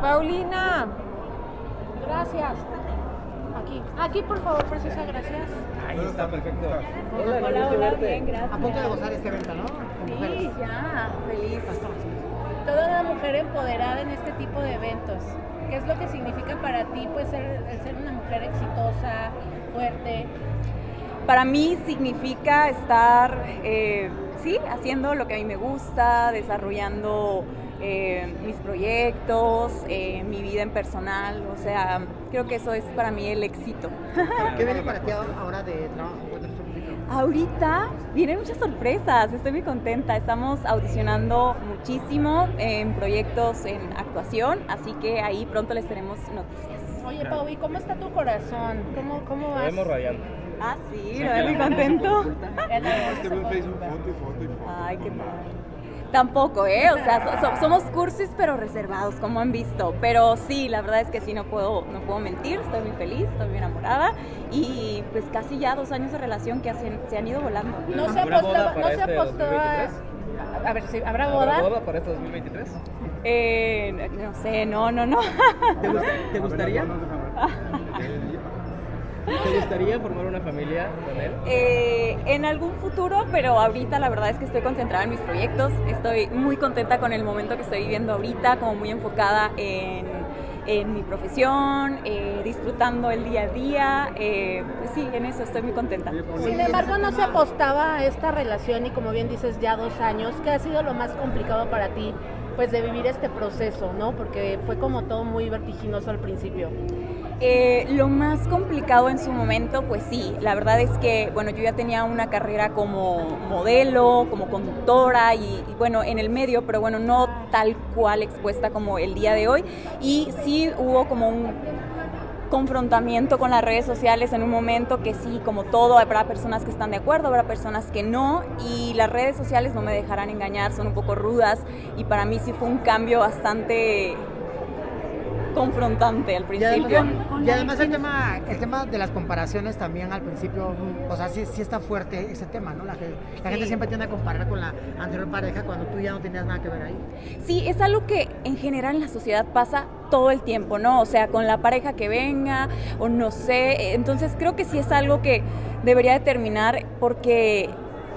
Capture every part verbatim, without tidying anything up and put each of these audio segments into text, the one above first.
Paulina, gracias. Aquí, aquí por favor, preciosa, gracias. Ahí está, perfecto. Hola, hola, hola, bien, gracias. A punto de gozar este evento, ¿no? Sí, ya, feliz. Toda una mujer empoderada en este tipo de eventos. ¿Qué es lo que significa para ti, pues, ser, el ser una mujer exitosa, fuerte? Para mí significa estar, eh, sí, haciendo lo que a mí me gusta, desarrollando eh, mis proyectos, eh, mi vida en personal, o sea, creo que eso es para mí el éxito. ¿Qué viene para ti ahora de trabajo? Cuéntanos un poquito. Ahorita vienen muchas sorpresas, estoy muy contenta, estamos audicionando muchísimo en proyectos en actuación, así que ahí pronto les tenemos noticias. Oye, Pau, ¿y cómo está tu corazón? ¿Cómo, cómo vas? Lo vemos radiante. Ah, sí, lo veo muy contento. Este en Facebook, foto y foto y foto. Ay, qué tal. Tampoco, ¿eh? O sea, so, somos cursis pero reservados, como han visto. Pero sí, la verdad es que sí, no puedo, no puedo mentir, estoy muy feliz, estoy muy enamorada. Y pues casi ya dos años de relación que hacen, se han ido volando. No se ¿Habrá apostaba, boda para no se este apostó a... dos mil veintitrés? A ver, si ¿habrá boda? ¿Habrá boda para este dos mil veintitrés? Eh, no sé, no, no, no. ¿Te, gusta- te gustaría? ¿Te gustaría formar una familia con él? Eh, en algún futuro, pero ahorita la verdad es que estoy concentrada en mis proyectos. Estoy muy contenta con el momento que estoy viviendo ahorita, como muy enfocada en, en mi profesión, eh, disfrutando el día a día. Eh, pues sí, en eso estoy muy contenta. Sin embargo, no se apostaba a esta relación y, como bien dices, ya dos años. ¿Qué ha sido lo más complicado para ti, pues, de vivir este proceso, ¿no? Porque fue como todo muy vertiginoso al principio. Eh, lo más complicado en su momento, pues sí, la verdad es que, bueno, yo ya tenía una carrera como modelo, como conductora y, y bueno, en el medio, pero bueno, no tal cual expuesta como el día de hoy. Y sí hubo como un confrontamiento con las redes sociales en un momento que sí, como todo, habrá personas que están de acuerdo, habrá personas que no, y las redes sociales no me dejarán engañar, son un poco rudas y para mí sí fue un cambio bastante confrontante al Y principio. además, y además el tema, el tema de las comparaciones también al principio, o sea, sí, sí está fuerte ese tema, ¿no? La, que, la gente Sí. siempre tiende a comparar con la anterior pareja cuando tú ya no tenías nada que ver ahí. Sí, es algo que en general en la sociedad pasa todo el tiempo, ¿no? O sea, con la pareja que venga o no sé. Entonces creo que sí es algo que debería de terminar porque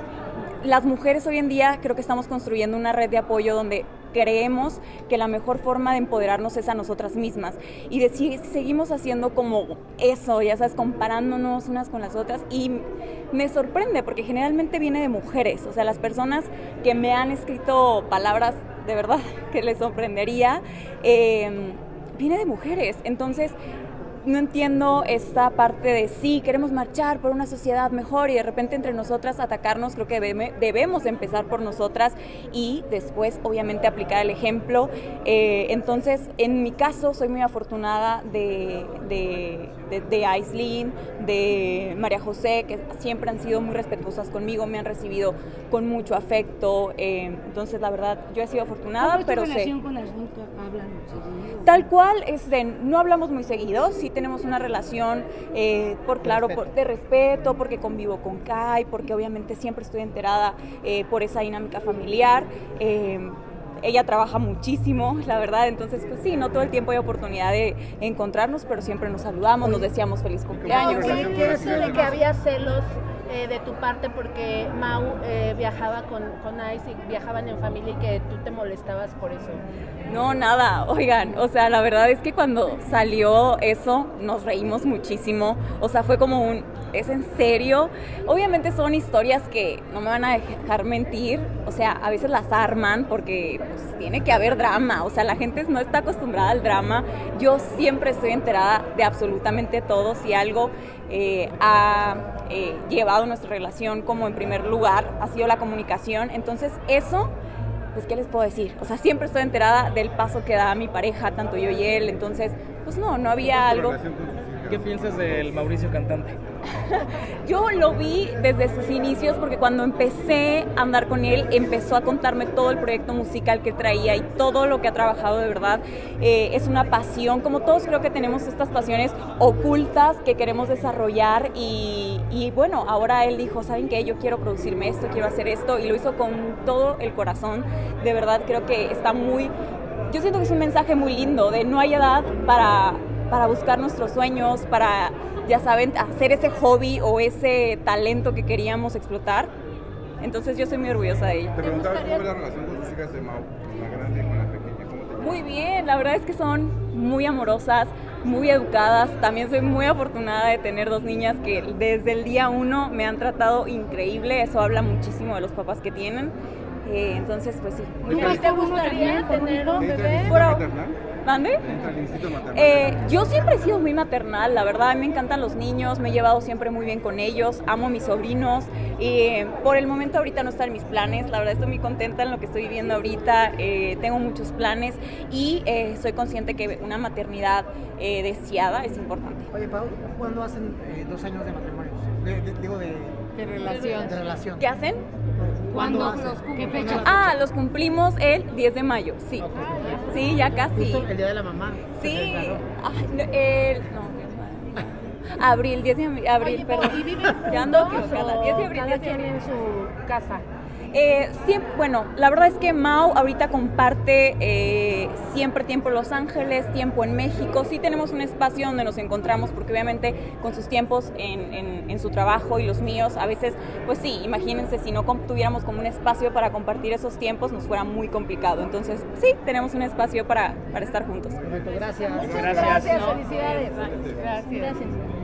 las mujeres hoy en día creo que estamos construyendo una red de apoyo donde creemos que la mejor forma de empoderarnos es a nosotras mismas y de si seguimos haciendo como eso, ya sabes, comparándonos unas con las otras, y me sorprende porque generalmente viene de mujeres, o sea, las personas que me han escrito palabras de verdad que les sorprendería, eh, viene de mujeres, entonces no entiendo esta parte de sí, queremos marchar por una sociedad mejor y de repente entre nosotras atacarnos. Creo que debe, debemos empezar por nosotras y después obviamente aplicar el ejemplo. Eh, entonces, en mi caso, soy muy afortunada de, de, de, de Aislinn, de María José, que siempre han sido muy respetuosas conmigo, me han recibido con mucho afecto. Eh, entonces, la verdad, yo he sido afortunada, ¿Cómo es tu pero relación sé. con las nunca hablan seguido? Tal cual, es de, no hablamos muy seguido, sí tenemos una relación, eh, por claro, por, de respeto, porque convivo con Kai, porque obviamente siempre estoy enterada eh, por esa dinámica familiar. Eh, ella trabaja muchísimo, la verdad, entonces pues sí, no todo el tiempo hay oportunidad de encontrarnos, pero siempre nos saludamos, nos deseamos feliz cumpleaños. Oye, ¿qué es de que había celos eh, de tu parte porque Mau eh, viajaba con, con Ice y viajaban en familia y que tú te molestabas por eso? No, nada, oigan, o sea, la verdad es que cuando salió eso nos reímos muchísimo, o sea, fue como un, ¿es en serio? Obviamente son historias que no me van a dejar mentir, o sea, a veces las arman porque pues, tiene que haber drama, o sea, la gente no está acostumbrada al drama, yo siempre estoy enterada de absolutamente todo, si algo eh, ha eh, llevado nuestra relación como en primer lugar, ha sido la comunicación, entonces eso... Pues, ¿qué les puedo decir? O sea, siempre estoy enterada del paso que da mi pareja, tanto yo y él, entonces, pues no, no había algo... ¿Qué piensas del Mauricio cantante? Yo lo vi desde sus inicios porque cuando empecé a andar con él, empezó a contarme todo el proyecto musical que traía y todo lo que ha trabajado de verdad. Eh, es una pasión, como todos creo que tenemos estas pasiones ocultas que queremos desarrollar y, y bueno, ahora él dijo, ¿saben qué? Yo quiero producirme esto, quiero hacer esto y lo hizo con todo el corazón. De verdad creo que está muy... yo siento que es un mensaje muy lindo de no hay edad para, para buscar nuestros sueños, para, ya saben, hacer ese hobby o ese talento que queríamos explotar. Entonces yo soy muy orgullosa de ella. Te preguntaba cómo es la relación con sus hijas de Mau, con la grande y con la pequeña, ¿cómo te llevas? Muy bien, la verdad es que son muy amorosas, muy educadas. También soy muy afortunada de tener dos niñas que desde el día uno me han tratado increíble. Eso habla muchísimo de los papás que tienen. Eh, entonces, pues sí. Muy ¿Nunca feliz. te gustaría tener un ¿Entra el bebé? instinto Pero- maternal? ¿Mande? ¿Entra el instinto maternal? Eh, yo siempre he sido muy maternal, la verdad, a mí me encantan los niños, me he llevado siempre muy bien con ellos, amo a mis sobrinos. Eh, por el momento ahorita no está en mis planes, la verdad estoy muy contenta en lo que estoy viviendo ahorita, eh, tengo muchos planes y eh, soy consciente que una maternidad eh, deseada es importante. Oye, Pau, ¿cuándo hacen eh, dos años de matrimonio? De- de- digo, de, De relación. de relación. ¿Qué hacen? ¿Cuándo ¿Cuándo? hacen? ¿Qué fecha? ¿Cuándo Ah, los cumplimos el diez de mayo, sí. Ok, perfecto. Sí, ya casi. Justo el día de la mamá. Sí, que te ganó. ay, no, el, no, Dios mío. Abril, diez de abril, Oye, perdón. ¿y viven Ya ando juntos equivocada. o diez de abril, cada diez de quien abril. en su casa? Eh, siempre, bueno, la verdad es que Mau ahorita comparte eh, siempre tiempo en Los Ángeles, tiempo en México. Sí tenemos un espacio donde nos encontramos porque obviamente con sus tiempos en, en- en su trabajo y los míos, a veces, pues sí, imagínense si no com- tuviéramos como un espacio para compartir esos tiempos nos fuera muy complicado. Entonces, sí, tenemos un espacio para, para estar juntos. Perfecto, gracias. Gracias. Felicidades. Gracias. Gracias.